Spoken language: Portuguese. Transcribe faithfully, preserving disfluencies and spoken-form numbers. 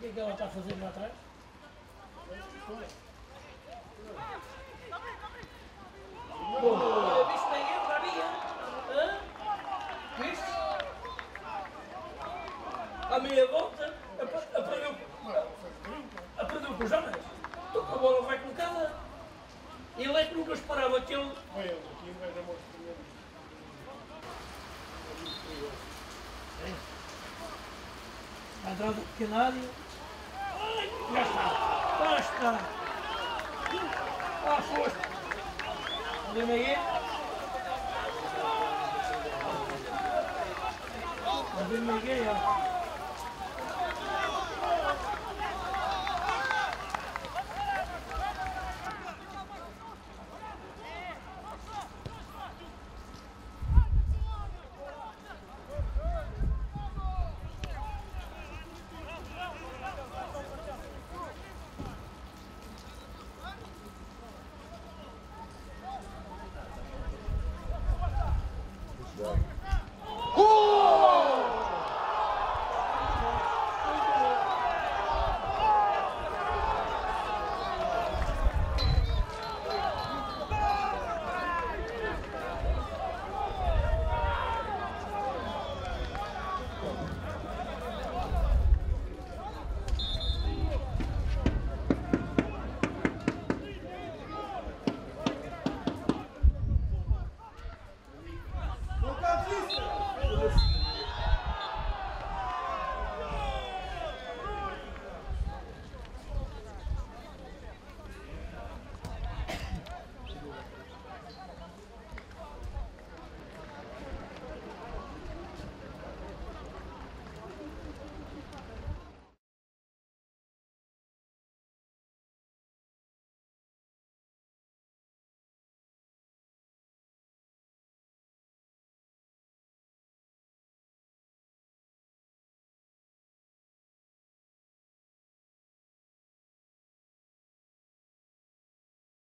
que é que ela está a fazer lá atrás? Olha, viste bem eu, Rabia? Hã? Viste? À meia volta, aprendeu, aprendeu com os homens. Então a bola vai colocada. Ele é que nunca esperava que ele... A entrada do pequeno área. Ai, já está. Já está. Ah, foste. Ali Miguel. Ali Miguel.